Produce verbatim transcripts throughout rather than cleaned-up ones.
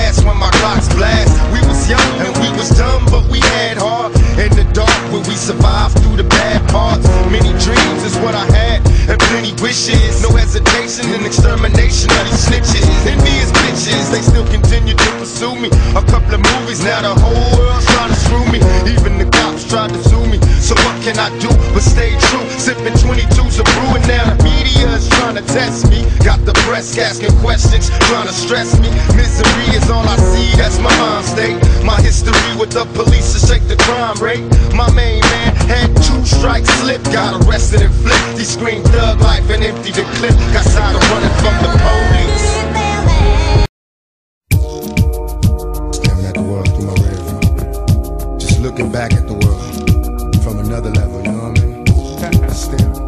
gas when my clocks blast. We was young and we was dumb, but we had heart. In the dark where we survived through the bad parts. Many dreams is what I had, and plenty wishes. No hesitation and extermination of these snitches. Envious bitches, they still continue to pursue me. A couple of movies, now the whole world's trying to screw me. Even the cops tried to sue me. So what can I do but stay true? Sipping twenty-twos of brewing, now the media is trying to test me. Got the press asking questions, trying to stress me. Misery is all I see, that's my mind state. My history with the police to shake the crime rate. My main man had two strikes slip, got arrested and flipped. He screamed thug life and emptied the clip. Got tired of running from the police. Staring at the world through my rear view. Just looking back at the world from another level, you know what I mean? Still.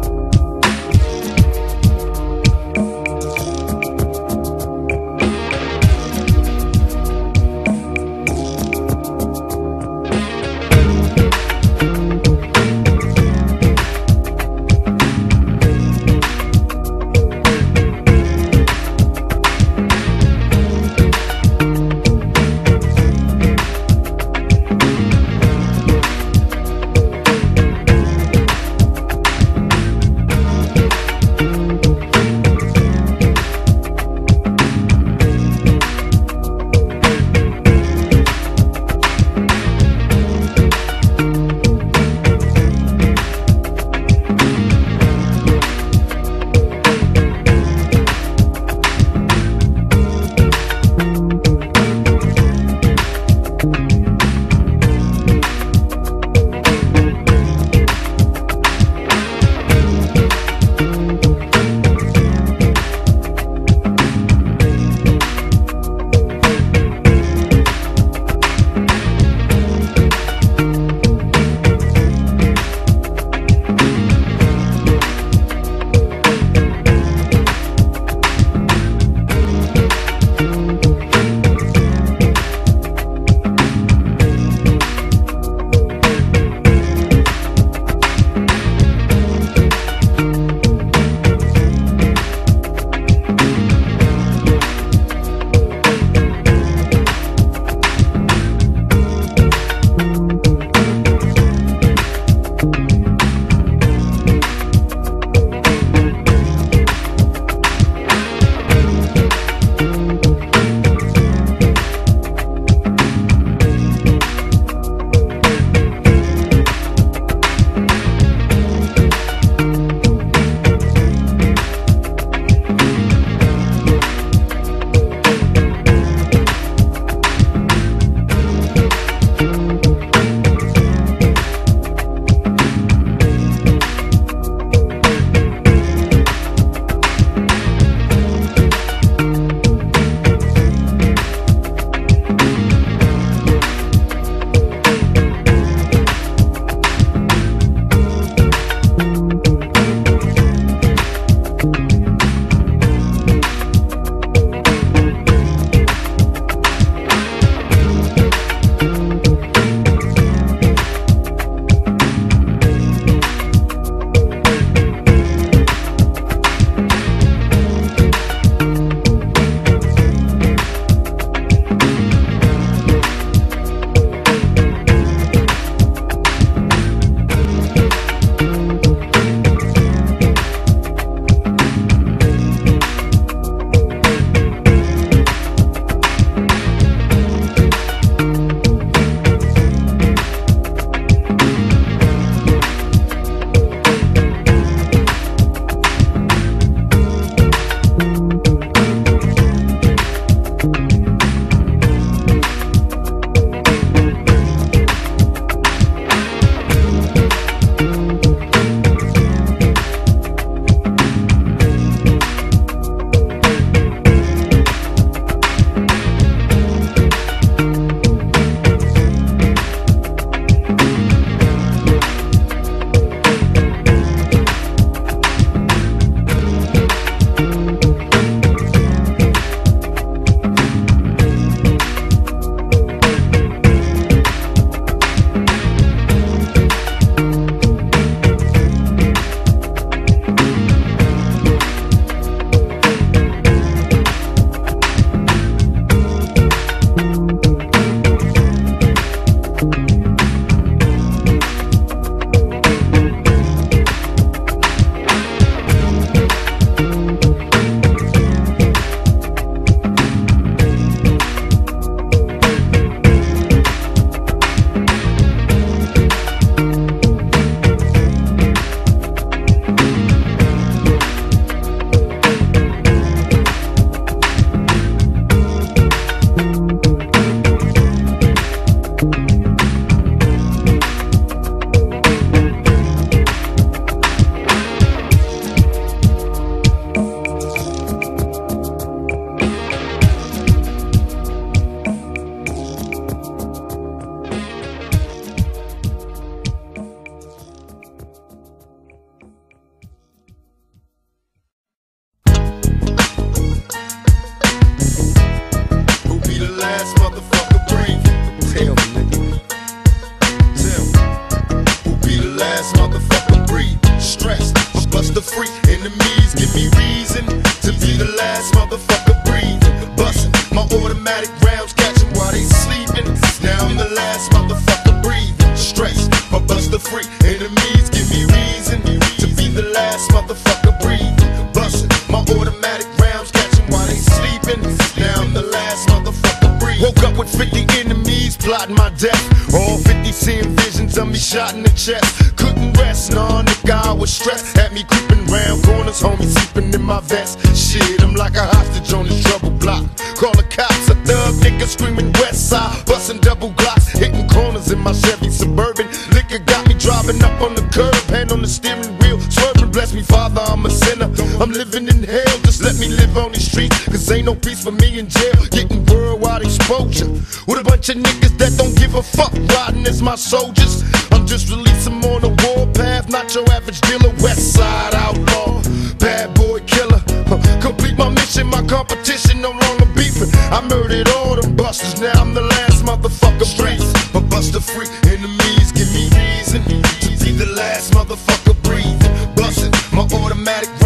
automatic rounds catching while they sleeping. Now I'm the last motherfucker breathing. Stress, but Buster free. Enemies give me reason to be the last motherfucker breathing. Bustin' my automatic rounds catching while they sleeping. Now I'm the last motherfucker breathing. Woke up with fifty enemies plotting my death. All fifty seeing visions of me shot in the chest. Couldn't rest, nah, nigga, I was stressed. Had me creeping round corners, homie sleeping in my vest. Shit, I'm like a hostage on this trouble block. Call the cops, a thug nigga screaming west side. Busting double glocks, hitting corners in my Chevy Suburban. Liquor got me driving up on the curb, hand on the steering wheel, swerving. Bless me, Father, I'm a sinner. I'm living in hell, just let me live on these streets. Cause ain't no peace for me in jail. Getting worldwide exposure with a bunch of niggas that don't give a fuck, riding as my soldiers. I'm just releasing them on the warpath, not your average dealer. West side outlaw, bad boy killer. Huh. Complete my mission, my competition no longer beefing. I murdered all them busters, now I'm the last motherfucker breathing. But Buster free, enemies give me reason to be the last motherfucker breathing. Bustin' my automatic